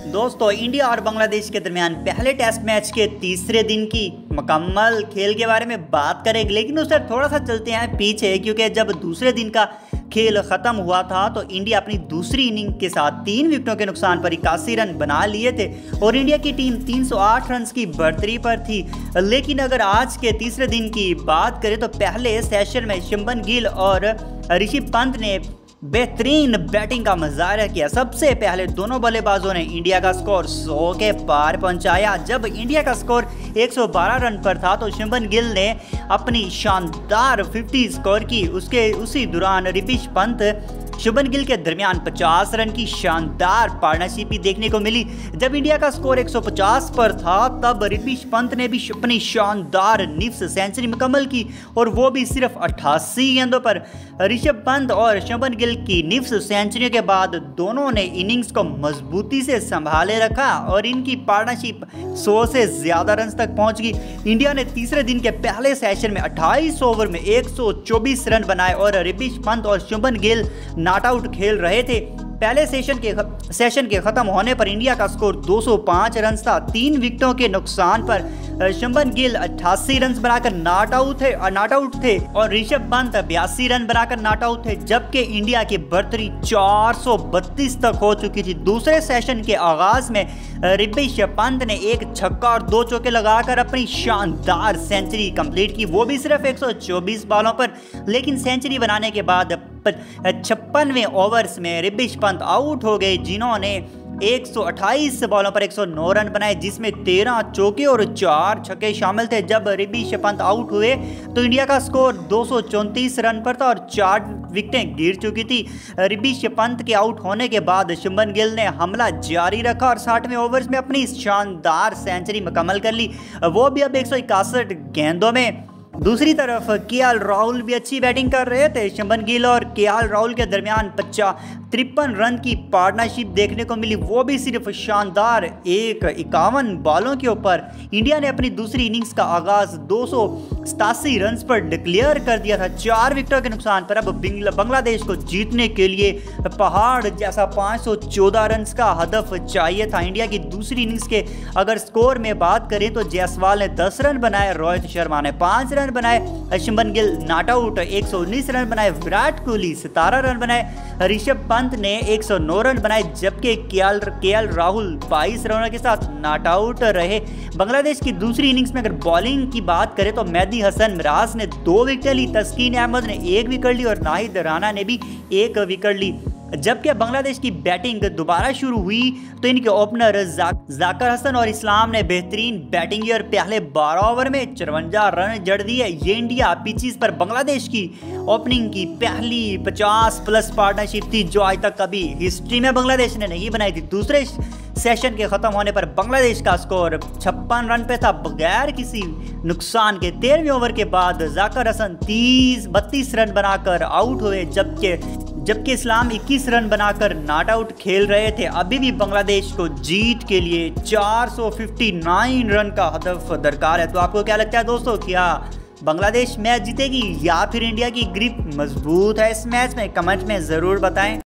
दोस्तों, इंडिया और बांग्लादेश के दरमियान पहले टेस्ट मैच के तीसरे दिन की मुकम्मल खेल के बारे में बात करेंगे, लेकिन उससे थोड़ा सा चलते हैं पीछे, क्योंकि जब दूसरे दिन का खेल ख़त्म हुआ था तो इंडिया अपनी दूसरी इनिंग के साथ 3 विकेटों के नुकसान पर 81 रन बना लिए थे और इंडिया की टीम 308 रन की बढ़तरी पर थी। लेकिन अगर आज के तीसरे दिन की बात करें तो पहले सेशन में शुभमन गिल और ऋषभ पंत ने बेहतरीन बैटिंग का मुजाहरा किया। सबसे पहले दोनों बल्लेबाजों ने इंडिया का स्कोर 100 के पार पहुंचाया। जब इंडिया का स्कोर 112 रन पर था तो शुभमन गिल ने अपनी शानदार 50 स्कोर की। उसी दौरान ऋषभ पंत शुभमन गिल के दरमियान 50 रन की शानदार पार्टनरशिप भी देखने को मिली। जब इंडिया का स्कोर 150 पर था तब ऋषभ पंत ने भी अपनी शानदार निफ्स सेंचुरी मुकम्मल की और वो भी सिर्फ 88 गेंदों पर। ऋषभ पंत और शुभमन गिल की निफ्स सेंचुरी के बाद दोनों ने इनिंग्स को मजबूती से संभाले रखा और इनकी पार्टनरशिप 100 से ज्यादा रन तक पहुंच गई। इंडिया ने तीसरे दिन के पहले सेशन में 28 ओवर में 124 रन बनाए और ऋषभ पंत और शुभमन गिल नॉट आउट खेल रहे थे। पहले सेशन के खत्म होने पर इंडिया का स्कोर 205 रन था। 3 विकेटों के नुकसान पर शुभमन गिल 88 रन बनाकर नॉट आउट थे और ऋषभ पंत 82 रन बनाकर नॉट आउट थे, जबकि इंडिया की बढ़तरी 432 तक हो चुकी थी। दूसरे सेशन के आगाज में ऋषभ पंत ने एक छक्का और 2 चौके लगाकर अपनी शानदार सेंचुरी कंप्लीट की, वो भी सिर्फ 124 बॉलों पर। लेकिन सेंचुरी बनाने के बाद 56वें ओवर्स में ऋषभ पंत आउट हो गए, जिन्होंने 128 बॉलों पर 109 रन बनाए, जिसमें 13 चौके और 4 छक्के शामिल थे। जब ऋषभ पंत आउट हुए तो इंडिया का स्कोर 234 रन पर था और 4 विकेटें गिर चुकी थी। ऋषभ पंत के आउट होने के बाद शुभमन गिल ने हमला जारी रखा और 60वें ओवर्स में अपनी शानदार सेंचुरी मुकम्मल कर ली, वो भी अब 161 गेंदों में। दूसरी तरफ केएल राहुल भी अच्छी बैटिंग कर रहे थे। शुभमन गिल और केएल राहुल के दरमियान 53 रन की पार्टनरशिप देखने को मिली, वो भी सिर्फ शानदार 51 बॉलों के ऊपर। इंडिया ने अपनी दूसरी इनिंग्स का आगाज 287 रन पर डिक्लेयर कर दिया था, 4 विकेटों के नुकसान पर। अब बांग्लादेश को जीतने के लिए पहाड़ जैसा 514 रन का हदफ चाहिए था। इंडिया की दूसरी इनिंग्स के अगर स्कोर में बात करें तो जायसवाल ने 10 रन बनाए, रोहित शर्मा ने 5 रन बनाए, Shubman Gill not out 119 run बनाए, विराट कोहली 17 रन बनाए, ऋषभ पंत ने 109 रन बनाए, जबकि केएल राहुल 22 रनों के साथ नॉट आउट रहे। बांग्लादेश की दूसरी इनिंग्स में अगर बॉलिंग की बात करें तो मेहदी हसन मिराज ने 2 विकेट ली, तस्कीन अहमद ने 1 विकेट ली और नाहिद राणा ने भी 1 विकेट ली। जबकि बांग्लादेश की बैटिंग दोबारा शुरू हुई तो इनके ओपनर जाकिर हसन और इस्लाम ने बेहतरीन बैटिंग की और पहले 12 ओवर में 54 रन जड़ दिए। ये इंडिया पिचेस पर बांग्लादेश की ओपनिंग की पहली 50+ पार्टनरशिप थी, जो आज तक कभी हिस्ट्री में बांग्लादेश ने नहीं बनाई थी। दूसरे सेशन के खत्म होने पर बांग्लादेश का स्कोर 56 रन पे था बगैर किसी नुकसान के। 13वें ओवर के बाद जाकिर हसन 32 रन बनाकर आउट हुए, जबकि इस्लाम 21 रन बनाकर नॉट आउट खेल रहे थे। अभी भी बांग्लादेश को जीत के लिए 459 रन का हदफ दरकार है। तो आपको क्या लगता है दोस्तों, क्या बांग्लादेश मैच जीतेगी या फिर इंडिया की ग्रिप मजबूत है इस मैच में? कमेंट में ज़रूर बताएं।